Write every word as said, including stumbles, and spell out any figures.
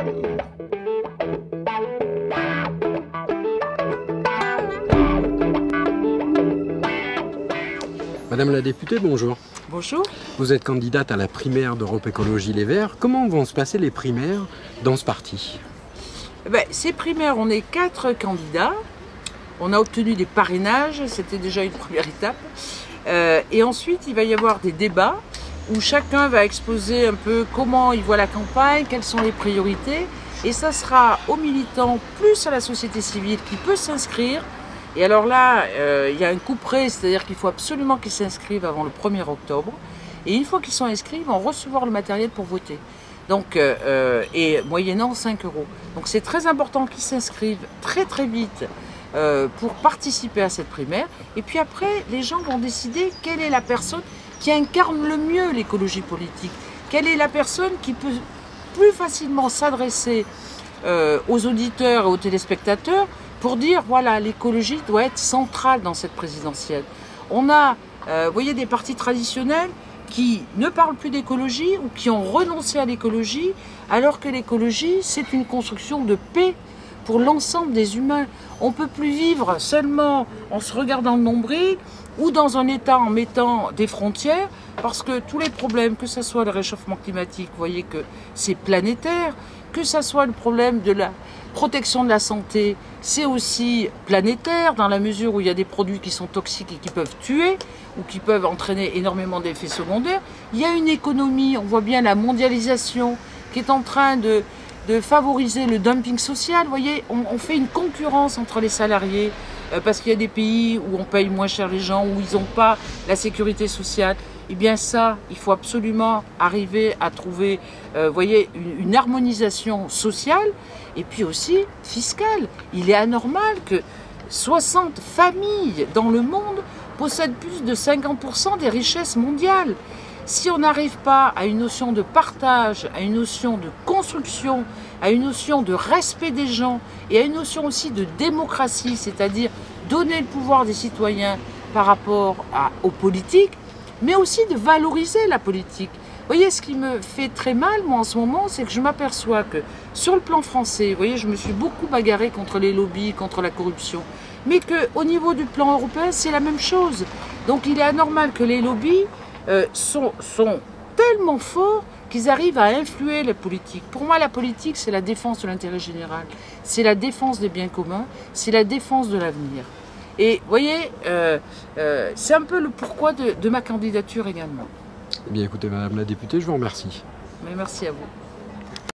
Madame la députée, bonjour. Bonjour. Vous êtes candidate à la primaire d'Europe Écologie Les Verts. Comment vont se passer les primaires dans ce parti? Ben, ces primaires, on est quatre candidats. On a obtenu des parrainages, c'était déjà une première étape. Euh, et ensuite, il va y avoir des débats où chacun va exposer un peu comment il voit la campagne, quelles sont les priorités. Et ça sera aux militants plus à la société civile qui peut s'inscrire. Et alors là, euh, il y a un coup près, c'est-à-dire qu'il faut absolument qu'ils s'inscrivent avant le premier octobre. Et une fois qu'ils sont inscrits, ils vont recevoir le matériel pour voter. Donc, euh, et moyennant cinq euros. Donc c'est très important qu'ils s'inscrivent très très vite euh, pour participer à cette primaire. Et puis après, les gens vont décider quelle est la personne qui incarne le mieux l'écologie politique. Quelle est la personne qui peut plus facilement s'adresser euh, aux auditeurs et aux téléspectateurs pour dire, voilà, l'écologie doit être centrale dans cette présidentielle. On a, euh, vous voyez, des partis traditionnels qui ne parlent plus d'écologie ou qui ont renoncé à l'écologie, alors que l'écologie, c'est une construction de paix pour l'ensemble des humains. On ne peut plus vivre seulement en se regardant le nombril ou dans un état en mettant des frontières, parce que tous les problèmes, que ce soit le réchauffement climatique, vous voyez que c'est planétaire, que ce soit le problème de la protection de la santé, c'est aussi planétaire dans la mesure où il y a des produits qui sont toxiques et qui peuvent tuer ou qui peuvent entraîner énormément d'effets secondaires. Il y a une économie, on voit bien la mondialisation qui est en train de, de favoriser le dumping social. Vous voyez, on, on fait une concurrence entre les salariés euh, parce qu'il y a des pays où on paye moins cher les gens, où ils n'ont pas la sécurité sociale. Eh bien ça, il faut absolument arriver à trouver, euh, voyez, une, une harmonisation sociale et puis aussi fiscale. Il est anormal que soixante familles dans le monde possèdent plus de cinquante pour cent des richesses mondiales. Si on n'arrive pas à une notion de partage, à une notion de construction, à une notion de respect des gens et à une notion aussi de démocratie, c'est-à-dire donner le pouvoir des citoyens par rapport à, aux politiques, mais aussi de valoriser la politique. Vous voyez, ce qui me fait très mal, moi, en ce moment, c'est que je m'aperçois que, sur le plan français, vous voyez, je me suis beaucoup bagarrée contre les lobbies, contre la corruption, mais qu'au niveau du plan européen, c'est la même chose. Donc, il est anormal que les lobbies euh, sont, sont tellement forts qu'ils arrivent à influer la politique. Pour moi, la politique, c'est la défense de l'intérêt général, c'est la défense des biens communs, c'est la défense de l'avenir. Et vous voyez, euh, euh, c'est un peu le pourquoi de, de ma candidature également. Eh bien écoutez, Madame la députée, je vous remercie. Mais merci à vous.